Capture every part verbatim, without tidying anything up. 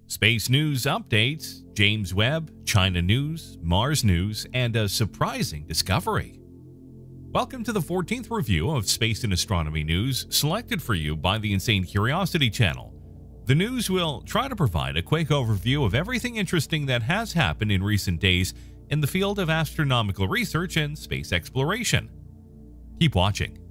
Space news updates, James Webb, China news, Mars news, and a surprising discovery. Welcome to the fourteenth review of Space and Astronomy news selected for you by the Insane Curiosity channel. The news will try to provide a quick overview of everything interesting that has happened in recent days in the field of astronomical research and space exploration. Keep watching.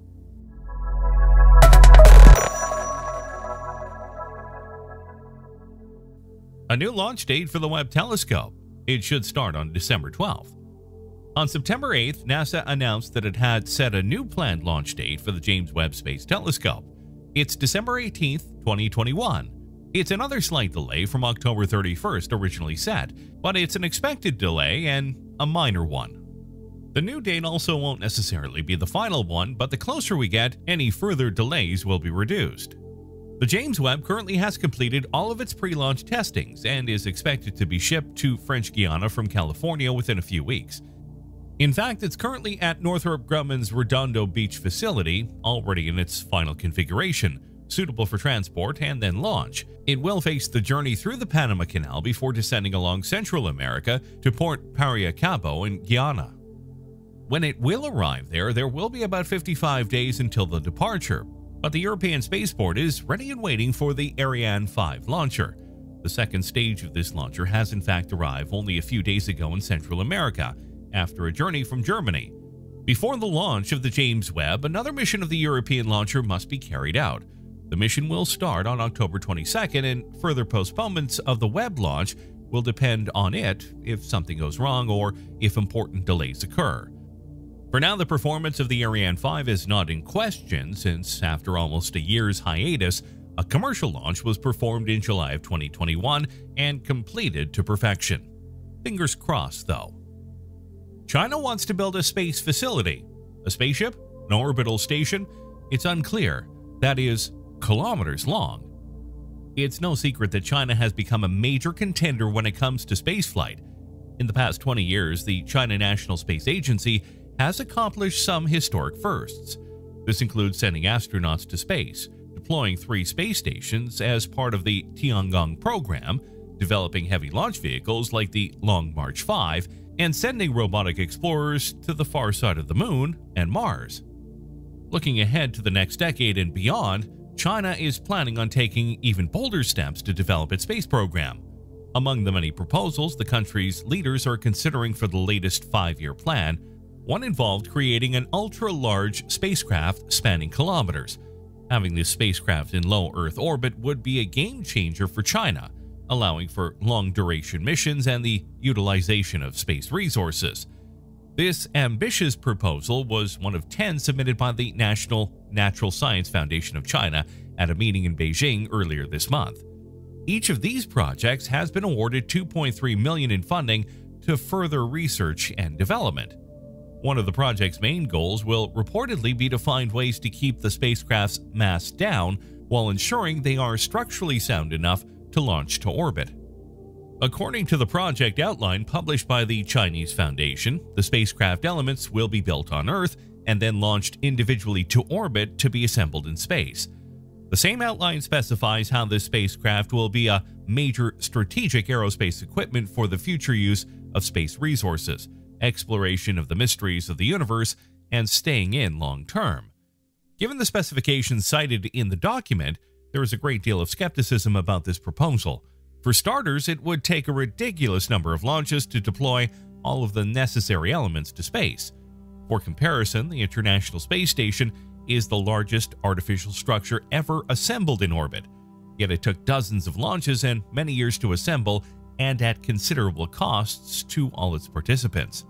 A new launch date for the Webb telescope. It should start on December twelfth. On September eighth, NASA announced that it had set a new planned launch date for the James Webb Space Telescope. It's December eighteenth, twenty twenty-one. It's another slight delay from October thirty-first originally set, but it's an expected delay and a minor one. The new date also won't necessarily be the final one, but the closer we get, any further delays will be reduced. The James Webb currently has completed all of its pre-launch testings and is expected to be shipped to French Guiana from California within a few weeks. In fact, it's currently at Northrop Grumman's Redondo Beach facility, already in its final configuration, suitable for transport and then launch. It will face the journey through the Panama Canal before descending along Central America to Port Paranacobo in Guyana. When it will arrive there, there will be about fifty-five days until the departure. But the European Spaceport is ready and waiting for the Ariane five launcher. The second stage of this launcher has in fact arrived only a few days ago in Central America, after a journey from Germany. Before the launch of the James Webb, another mission of the European launcher must be carried out. The mission will start on October twenty-second, and further postponements of the Webb launch will depend on it if something goes wrong or if important delays occur. For now, the performance of the Ariane five is not in question, since after almost a year's hiatus, a commercial launch was performed in July of twenty twenty-one and completed to perfection. Fingers crossed, though. China wants to build a space facility. A spaceship? An orbital station? It's unclear. That is, kilometers long. It's no secret that China has become a major contender when it comes to spaceflight. In the past twenty years, the China National Space Agency has accomplished some historic firsts. This includes sending astronauts to space, deploying three space stations as part of the Tiangong program, developing heavy launch vehicles like the Long March five, and sending robotic explorers to the far side of the Moon and Mars. Looking ahead to the next decade and beyond, China is planning on taking even bolder steps to develop its space program. Among the many proposals the country's leaders are considering for the latest five-year plan, one involved creating an ultra-large spacecraft spanning kilometers. Having this spacecraft in low Earth orbit would be a game-changer for China, allowing for long-duration missions and the utilization of space resources. This ambitious proposal was one of ten submitted by the National Natural Science Foundation of China at a meeting in Beijing earlier this month. Each of these projects has been awarded two point three million dollars in funding to further research and development. One of the project's main goals will reportedly be to find ways to keep the spacecraft's mass down while ensuring they are structurally sound enough to launch to orbit. According to the project outline published by the Chinese Foundation, the spacecraft elements will be built on Earth and then launched individually to orbit to be assembled in space. The same outline specifies how this spacecraft will be a major strategic aerospace equipment for the future use of space resources, exploration of the mysteries of the universe, and staying in long term. Given the specifications cited in the document, there is a great deal of skepticism about this proposal. For starters, it would take a ridiculous number of launches to deploy all of the necessary elements to space. For comparison, the International Space Station is the largest artificial structure ever assembled in orbit, yet it took dozens of launches and many years to assemble, and at considerable costs to all its participants.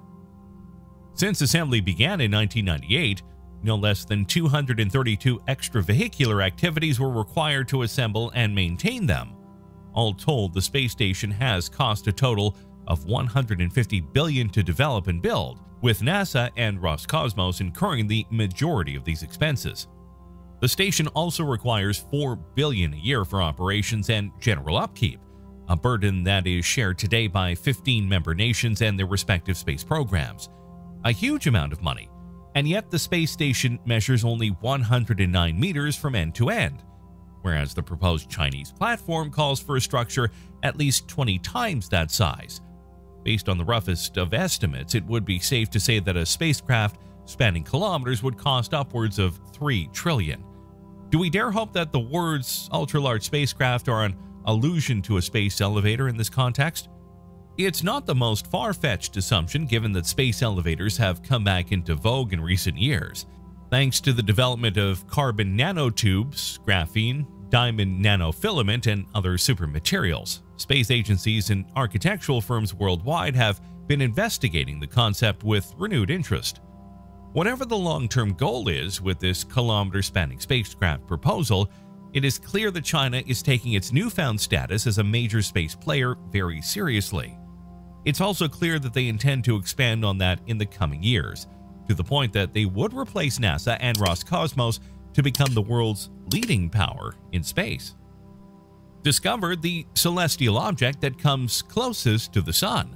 Since assembly began in nineteen ninety-eight, no less than two hundred thirty-two extravehicular activities were required to assemble and maintain them. All told, the space station has cost a total of one hundred fifty billion dollars to develop and build, with NASA and Roscosmos incurring the majority of these expenses. The station also requires four billion dollars a year for operations and general upkeep, a burden that is shared today by fifteen member nations and their respective space programs. A huge amount of money, and yet the space station measures only one hundred nine meters from end to end. whereas the proposed Chinese platform calls for a structure at least twenty times that size. Based on the roughest of estimates, it would be safe to say that a spacecraft spanning kilometers would cost upwards of three trillion dollars. Do we dare hope that the words ultra-large spacecraft are an allusion to a space elevator in this context? It's not the most far-fetched assumption, given that space elevators have come back into vogue in recent years. Thanks to the development of carbon nanotubes, graphene, diamond nanofilament, and other supermaterials, space agencies and architectural firms worldwide have been investigating the concept with renewed interest. Whatever the long-term goal is with this kilometer-spanning spacecraft proposal, it is clear that China is taking its newfound status as a major space player very seriously. It's also clear that they intend to expand on that in the coming years, to the point that they would replace NASA and Roscosmos to become the world's leading power in space. Discovered the celestial object that comes closest to the Sun.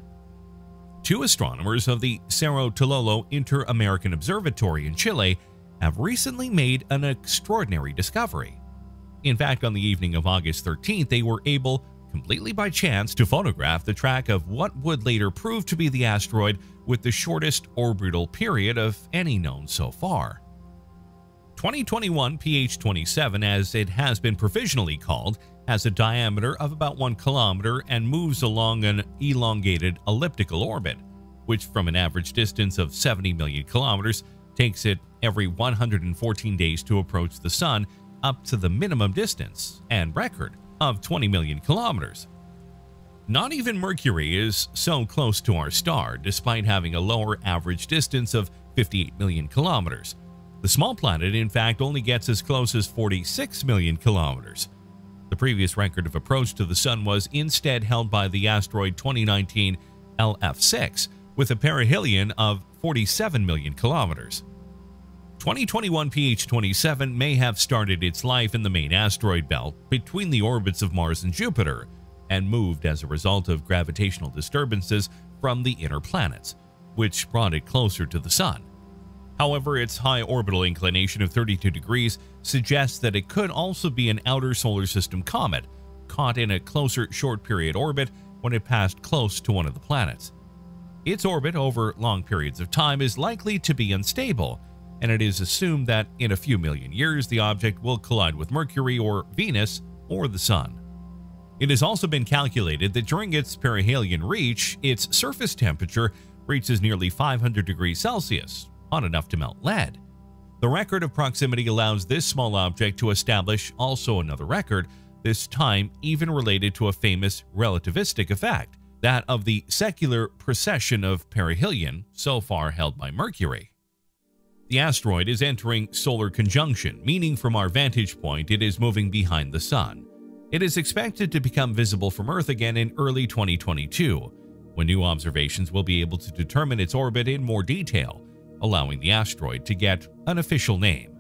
Two astronomers of the Cerro Tololo Inter-American Observatory in Chile have recently made an extraordinary discovery. In fact, on the evening of August thirteenth, they were able, completely by chance, to photograph the track of what would later prove to be the asteroid with the shortest orbital period of any known so far. twenty twenty-one P H twenty-seven, as it has been provisionally called, has a diameter of about one kilometer and moves along an elongated elliptical orbit, which from an average distance of seventy million kilometers takes it every one hundred fourteen days to approach the Sun up to the minimum distance and record of twenty million kilometers. Not even Mercury is so close to our star, despite having a lower average distance of fifty-eight million kilometers. The small planet, in fact, only gets as close as forty-six million kilometers. The previous record of approach to the Sun was instead held by the asteroid twenty nineteen L F six, with a perihelion of forty-seven million kilometers. twenty twenty-one P H twenty-seven may have started its life in the main asteroid belt between the orbits of Mars and Jupiter, and moved as a result of gravitational disturbances from the inner planets, which brought it closer to the Sun. However, its high orbital inclination of thirty-two degrees suggests that it could also be an outer solar system comet, caught in a closer short-period orbit when it passed close to one of the planets. Its orbit over long periods of time is likely to be unstable, and it is assumed that in a few million years the object will collide with Mercury or Venus or the Sun. It has also been calculated that during its perihelion reach, its surface temperature reaches nearly five hundred degrees Celsius, hot enough to melt lead. The record of proximity allows this small object to establish also another record, this time even related to a famous relativistic effect, that of the secular precession of perihelion, so far held by Mercury. The asteroid is entering solar conjunction, meaning from our vantage point it is moving behind the Sun. It is expected to become visible from Earth again in early twenty twenty-two, when new observations will be able to determine its orbit in more detail, allowing the asteroid to get an official name.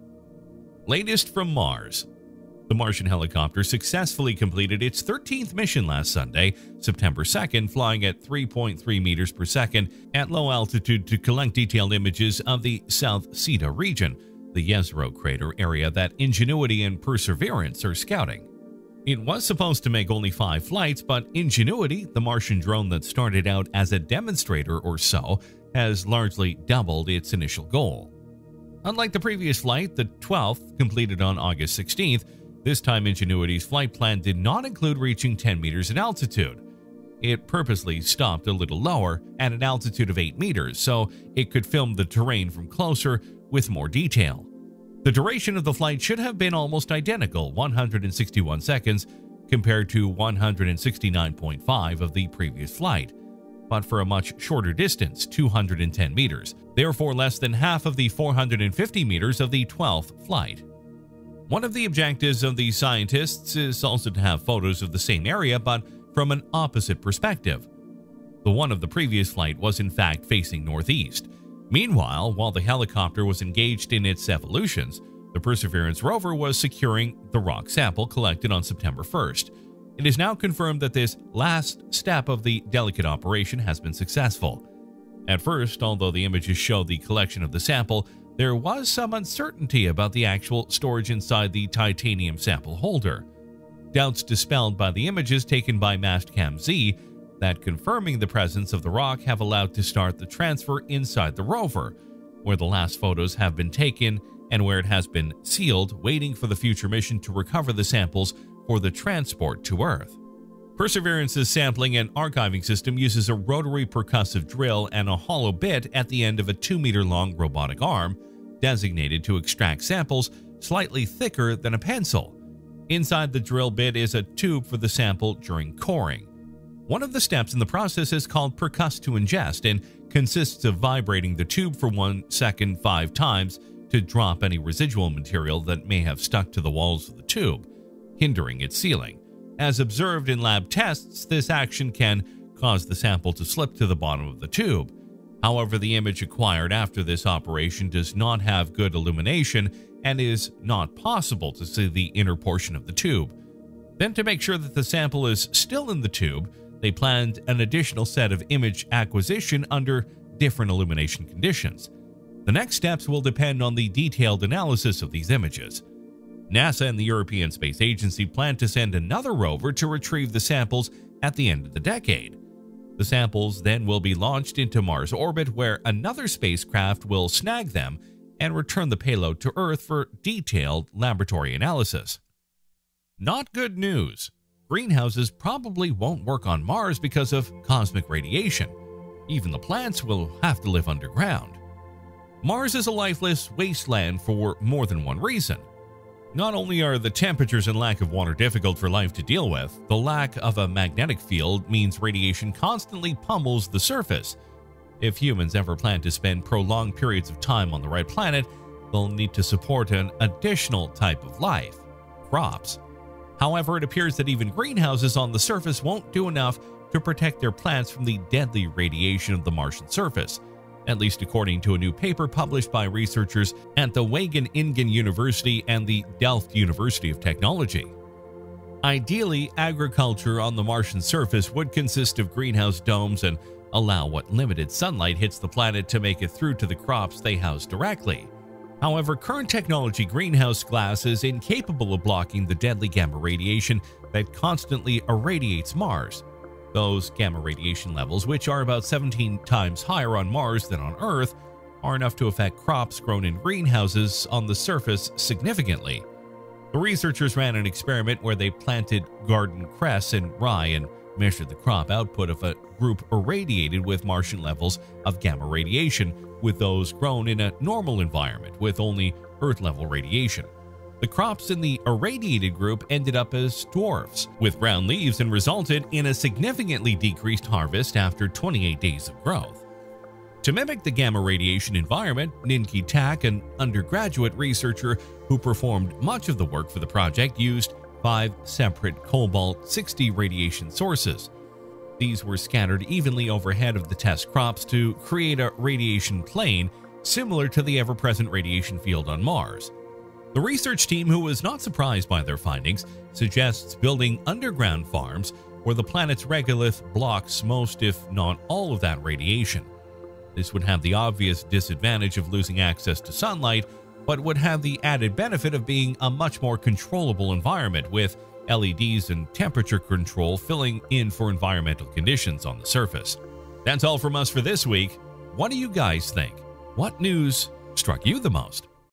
Latest from Mars. The Martian helicopter successfully completed its thirteenth mission last Sunday, September second, flying at three point three meters per second at low altitude to collect detailed images of the South Sita region, the Jezero crater area that Ingenuity and Perseverance are scouting. It was supposed to make only five flights, but Ingenuity, the Martian drone that started out as a demonstrator or so, has largely doubled its initial goal. Unlike the previous flight, the twelfth, completed on August sixteenth, this time Ingenuity's flight plan did not include reaching ten meters in altitude. It purposely stopped a little lower at an altitude of eight meters so it could film the terrain from closer with more detail. The duration of the flight should have been almost identical, one hundred sixty-one seconds, compared to one hundred sixty-nine point five of the previous flight, but for a much shorter distance, two hundred ten meters, therefore less than half of the four hundred fifty meters of the twelfth flight. One of the objectives of the scientists is also to have photos of the same area, but from an opposite perspective. The one of the previous flight was in fact facing northeast. Meanwhile, while the helicopter was engaged in its evolutions, the Perseverance rover was securing the rock sample collected on September first. It is now confirmed that this last step of the delicate operation has been successful. At first, although the images show the collection of the sample, there was some uncertainty about the actual storage inside the titanium sample holder. Doubts dispelled by the images taken by Mastcam Z that confirming the presence of the rock have allowed to start the transfer inside the rover, where the last photos have been taken and where it has been sealed, waiting for the future mission to recover the samples for the transport to Earth. Perseverance's sampling and archiving system uses a rotary percussive drill and a hollow bit at the end of a two meter long robotic arm, designated to extract samples slightly thicker than a pencil. Inside the drill bit is a tube for the sample during coring. One of the steps in the process is called percuss to ingest and consists of vibrating the tube for one second five times to drop any residual material that may have stuck to the walls of the tube, hindering its sealing. As observed in lab tests, this action can cause the sample to slip to the bottom of the tube. However, the image acquired after this operation does not have good illumination and is not possible to see the inner portion of the tube. Then, to make sure that the sample is still in the tube, they planned an additional set of image acquisition under different illumination conditions. The next steps will depend on the detailed analysis of these images. NASA and the European Space Agency plan to send another rover to retrieve the samples at the end of the decade. The samples then will be launched into Mars orbit, where another spacecraft will snag them and return the payload to Earth for detailed laboratory analysis. Not good news. Greenhouses probably won't work on Mars because of cosmic radiation. Even the plants will have to live underground. Mars is a lifeless wasteland for more than one reason. Not only are the temperatures and lack of water difficult for life to deal with, the lack of a magnetic field means radiation constantly pummels the surface. If humans ever plan to spend prolonged periods of time on the right planet, they'll need to support an additional type of life: crops. However, it appears that even greenhouses on the surface won't do enough to protect their plants from the deadly radiation of the Martian surface, at least according to a new paper published by researchers at the Wageningen University and the Delft University of Technology. Ideally, agriculture on the Martian surface would consist of greenhouse domes and allow what limited sunlight hits the planet to make it through to the crops they house directly. However, current technology greenhouse glass is incapable of blocking the deadly gamma radiation that constantly irradiates Mars. Those gamma radiation levels, which are about seventeen times higher on Mars than on Earth, are enough to affect crops grown in greenhouses on the surface significantly. The researchers ran an experiment where they planted garden cress and rye and measured the crop output of a group irradiated with Martian levels of gamma radiation with those grown in a normal environment with only Earth-level radiation. The crops in the irradiated group ended up as dwarfs with brown leaves and resulted in a significantly decreased harvest after twenty-eight days of growth. To mimic the gamma radiation environment, Ninki Tak, an undergraduate researcher who performed much of the work for the project, used five separate cobalt sixty radiation sources. These were scattered evenly overhead of the test crops to create a radiation plane similar to the ever-present radiation field on Mars. The research team, who was not surprised by their findings, suggests building underground farms where the planet's regolith blocks most, if not all, of that radiation. This would have the obvious disadvantage of losing access to sunlight, but would have the added benefit of being a much more controllable environment, with L E Ds and temperature control filling in for environmental conditions on the surface. That's all from us for this week. What do you guys think? What news struck you the most?